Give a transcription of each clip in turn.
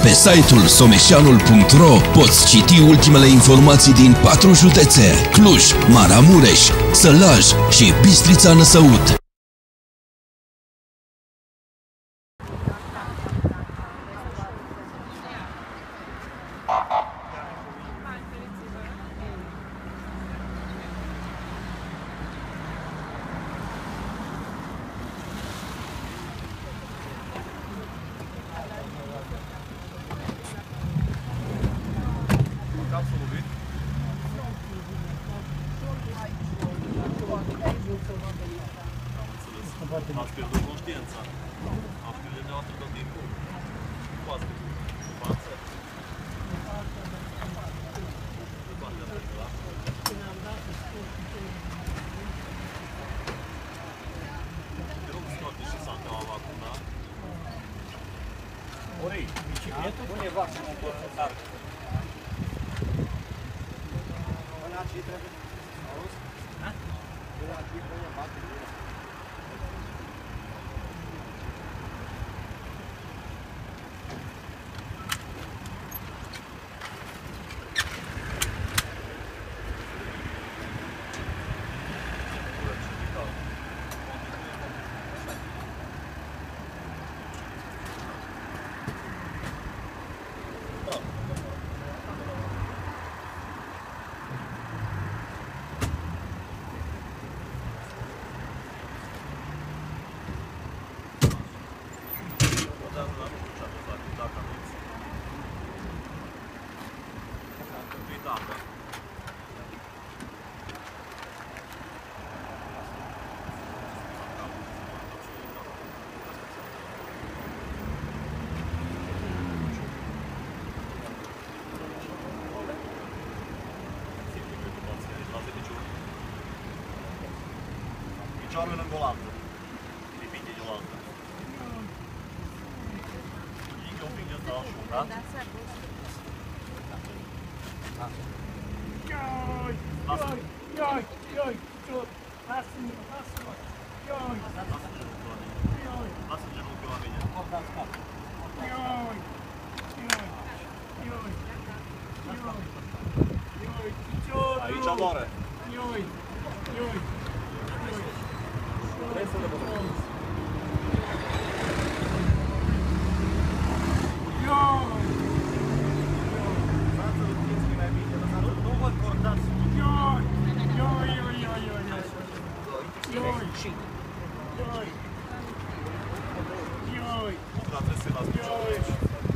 Pe site-ul someșanul.ro poți citi ultimele informații din 4 județe: Cluj, Maramureș, Sălaj și Bistrița Năsăud. Ați pierdut conștiința. Ați pierdut neoastră tot timpul. Poate cu față. De partea dreaptă, da? Te rog să scoate și Santeaua acum, da? Ori, bicicletă? Pune vaxa în tot să sarcă. Până aici trebuie. Auzi? Ha? Până aici trebuie bate. Picioarele lângă o altă. Depinde de o altă. E un pic de ăsta și un dat. Lasă genunchiul oamenii. Aici doare. Trebuie să le băgăm. Nu vă cordați. Dar trebuie să-i las picioare aici.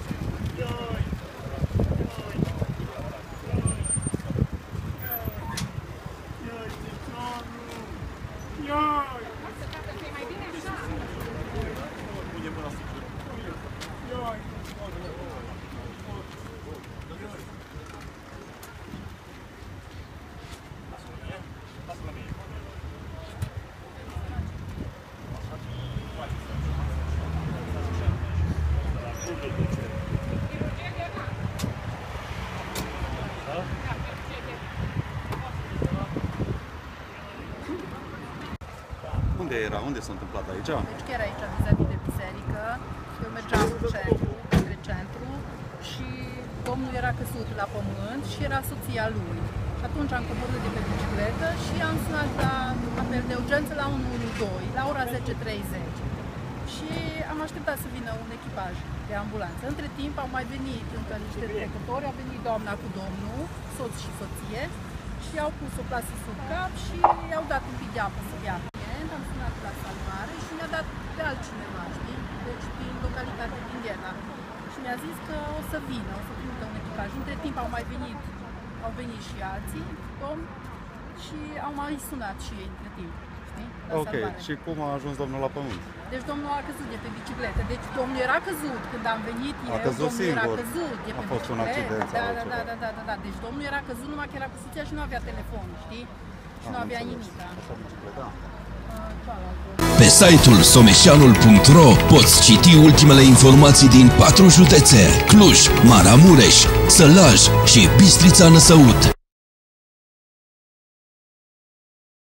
Unde era? Unde s-a întâmplat aici? Deci chiar aici, vis-a-vis de biserică, eu mergeam cu centru, către centru și domnul era căzut la pământ și era soția lui. Atunci am coborât de pe bicicletă și am sunat la apel de urgență la 112, la ora 10:30. Și am așteptat să vină un echipaj de ambulanță. Între timp au mai venit încă niște trecători, a venit doamna cu domnul, soț și soție, și au pus o plasă sub cap și i-au dat un pic de apă să bea. Am sunat la salvare și mi-a dat pe altcineva, știi? Deci din localitate din Gherla. Și mi-a zis că o să vină, o să trimită un echipaj. Între timp au venit și alții, domni, și au mai sunat și ei între timp, știi? La salvare. Și cum a ajuns domnul la pământ? Deci domnul a căzut de pe bicicletă. Deci domnul era căzut când am venit eu, domnul era căzut de pe bicicletă. Un accident da. Deci domnul era căzut numai că era cu soția și nu avea telefon, știi? Și nu avea nimic. Pe site-ul someșanul.ro poți citi ultimele informații din 4 județe: Cluj, Maramureș, Sălaj și Bistrița Năsăud.